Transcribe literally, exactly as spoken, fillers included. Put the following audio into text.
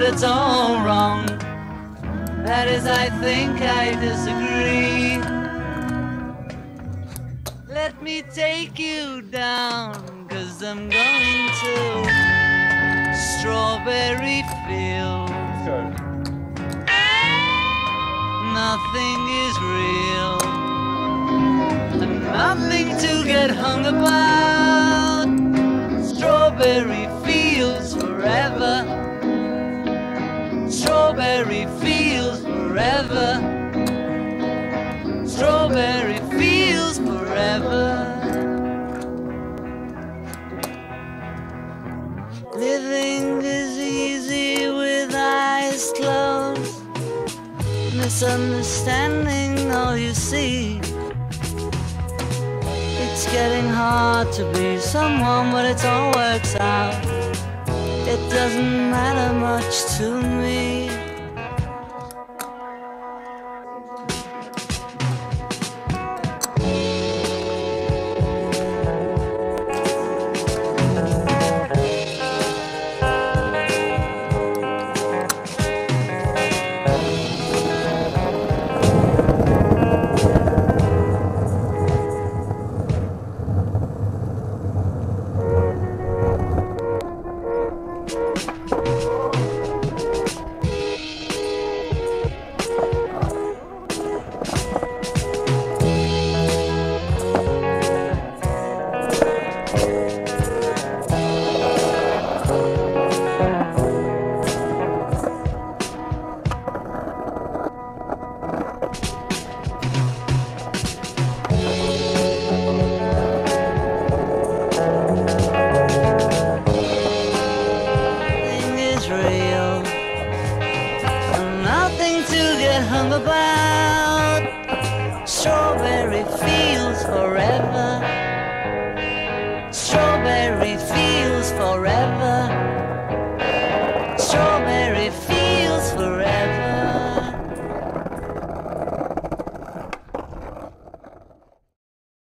it's all wrong. That is, I think I disagree. Let me take you down, 'cause I'm going to Strawberry Fields. Nothing is real, and nothing to get hung about. Strawberry Fields forever. Strawberry Fields forever. Strawberry Fields forever. Living is easy with eyes closed. Misunderstanding all you see. It's getting hard to be someone, but it all works out. It doesn't matter much to me.